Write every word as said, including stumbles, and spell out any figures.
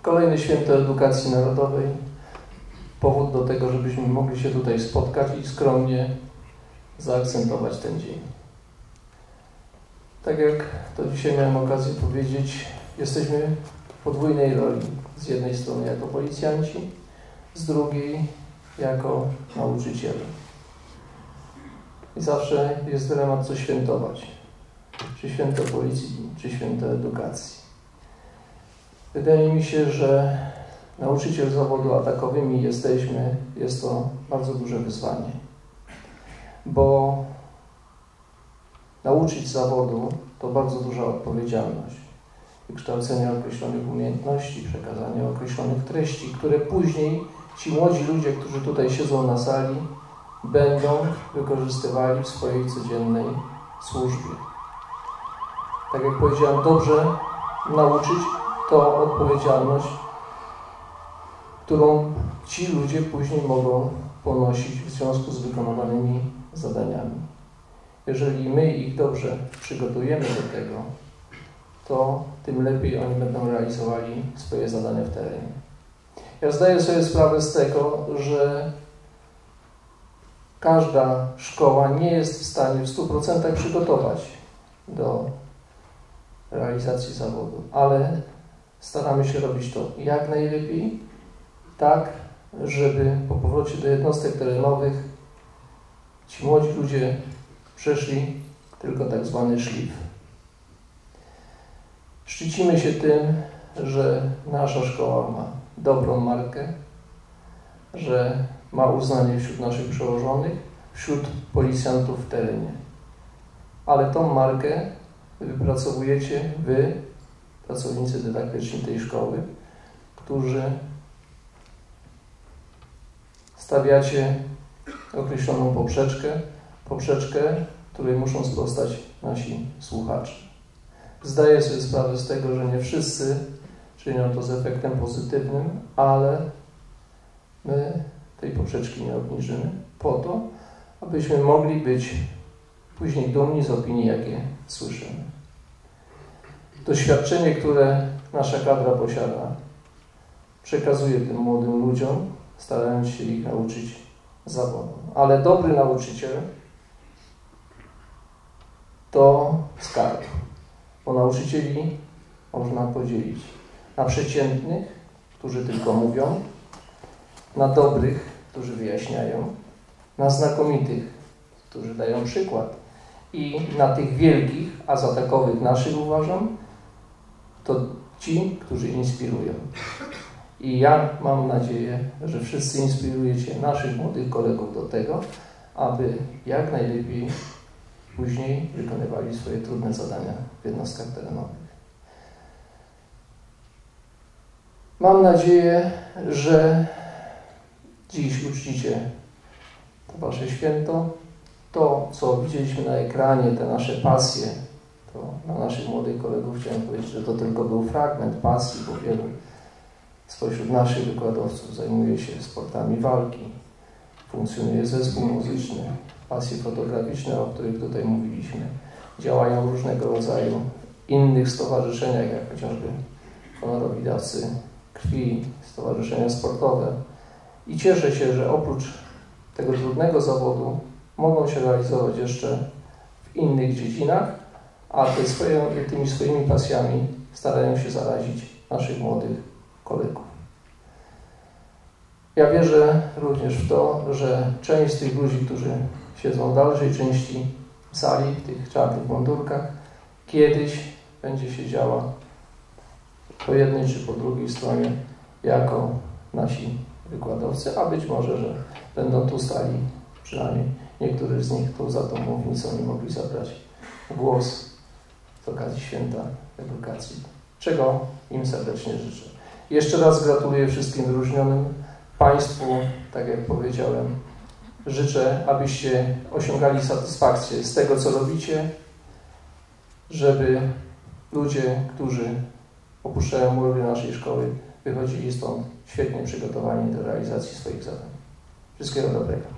Kolejne święto edukacji narodowej. Powód do tego, żebyśmy mogli się tutaj spotkać i skromnie zaakcentować ten dzień. Tak jak to dzisiaj miałem okazję powiedzieć, jesteśmy w podwójnej roli. Z jednej strony jako policjanci, z drugiej jako nauczyciele. I zawsze jest dylemat, co świętować. Czy święto policji, czy święto edukacji. Wydaje mi się, że nauczyciel zawodu, a takowymi jesteśmy, jest to bardzo duże wyzwanie. Bo nauczyć zawodu to bardzo duża odpowiedzialność. Wykształcenie określonych umiejętności, przekazanie określonych treści, które później ci młodzi ludzie, którzy tutaj siedzą na sali, będą wykorzystywali w swojej codziennej służbie. Tak jak powiedziałem, dobrze nauczyć to odpowiedzialność, którą ci ludzie później mogą ponosić w związku z wykonywanymi zadaniami. Jeżeli my ich dobrze przygotujemy do tego, to tym lepiej oni będą realizowali swoje zadania w terenie. Ja zdaję sobie sprawę z tego, że każda szkoła nie jest w stanie w stu procentach przygotować do realizacji zawodu, ale staramy się robić to jak najlepiej, tak, żeby po powrocie do jednostek terenowych ci młodzi ludzie przeszli tylko tak zwany szlif. Szczycimy się tym, że nasza szkoła ma dobrą markę, że ma uznanie wśród naszych przełożonych, wśród policjantów w terenie. Ale tą markę wypracowujecie wy, pracownicy dydaktyczni tej szkoły, którzy stawiacie określoną poprzeczkę, poprzeczkę, której muszą sprostać nasi słuchacze. Zdaję sobie sprawę z tego, że nie wszyscy czynią to z efektem pozytywnym, ale my tej poprzeczki nie obniżymy po to, abyśmy mogli być później dumni z opinii, jakie słyszymy. Doświadczenie, które nasza kadra posiada, przekazuje tym młodym ludziom, starając się ich nauczyć zawodu. Ale dobry nauczyciel to skarb, bo nauczycieli można podzielić na przeciętnych, którzy tylko mówią, na dobrych, którzy wyjaśniają, na znakomitych, którzy dają przykład i na tych wielkich, a za takowych naszych uważam, to ci, którzy inspirują. I ja mam nadzieję, że wszyscy inspirujecie naszych młodych kolegów do tego, aby jak najlepiej później wykonywali swoje trudne zadania w jednostkach terenowych. Mam nadzieję, że dziś uczcicie to wasze święto. To, co widzieliśmy na ekranie, te nasze pasje, to dla naszych młodych kolegów chciałem powiedzieć, że to tylko był fragment pasji, bo wielu spośród naszych wykładowców zajmuje się sportami walki, funkcjonuje zespół muzyczny, pasje fotograficzne, o których tutaj mówiliśmy, działają różnego rodzaju innych stowarzyszeniach, jak chociażby honorowi dawcy krwi, stowarzyszenia sportowe. I cieszę się, że oprócz tego trudnego zawodu mogą się realizować jeszcze w innych dziedzinach, a te swoje, tymi swoimi pasjami starają się zarazić naszych młodych kolegów. Ja wierzę również w to, że część z tych ludzi, którzy siedzą w dalszej części sali, w tych czarnych mundurkach, kiedyś będzie siedziała po jednej czy po drugiej stronie jako nasi wykładowcy, a być może, że będą tu stali, przynajmniej niektórzy z nich tu za tą mównicą i mogli zabrać głos z okazji Święta Edukacji, czego im serdecznie życzę. Jeszcze raz gratuluję wszystkim wyróżnionym. Państwu, tak jak powiedziałem, życzę, abyście osiągali satysfakcję z tego, co robicie, żeby ludzie, którzy opuszczają mury naszej szkoły, wychodzili stąd świetnie przygotowani do realizacji swoich zadań. Wszystkiego dobrego.